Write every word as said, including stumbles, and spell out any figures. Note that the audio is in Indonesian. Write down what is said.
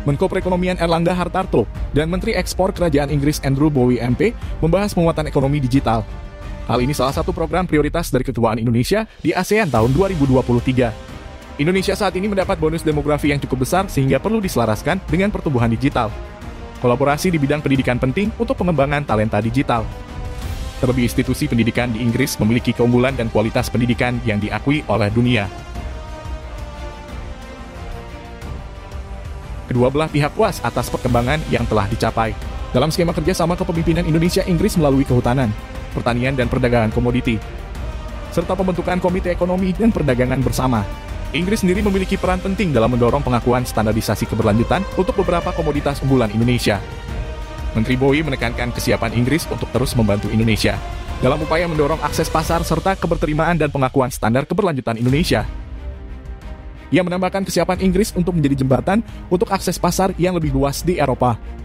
Menko Perekonomian Erlangga Hartarto, dan Menteri Ekspor Kerajaan Inggris Andrew Bowie M P membahas penguatan ekonomi digital. Hal ini salah satu program prioritas dari ketuaan Indonesia di ASEAN tahun dua ribu dua puluh tiga. Indonesia saat ini mendapat bonus demografi yang cukup besar sehingga perlu diselaraskan dengan pertumbuhan digital. Kolaborasi di bidang pendidikan penting untuk pengembangan talenta digital. Terlebih institusi pendidikan di Inggris memiliki keunggulan dan kualitas pendidikan yang diakui oleh dunia. Kedua belah pihak puas atas perkembangan yang telah dicapai dalam skema kerjasama kepemimpinan Indonesia-Inggris melalui kehutanan, pertanian dan perdagangan komoditi, serta pembentukan Komite Ekonomi dan Perdagangan bersama. Inggris sendiri memiliki peran penting dalam mendorong pengakuan standarisasi keberlanjutan untuk beberapa komoditas unggulan Indonesia. Menteri Bowie menekankan kesiapan Inggris untuk terus membantu Indonesia dalam upaya mendorong akses pasar serta keberterimaan dan pengakuan standar keberlanjutan Indonesia. Ia menambahkan kesiapan Inggris untuk menjadi jembatan untuk akses pasar yang lebih luas di Eropa.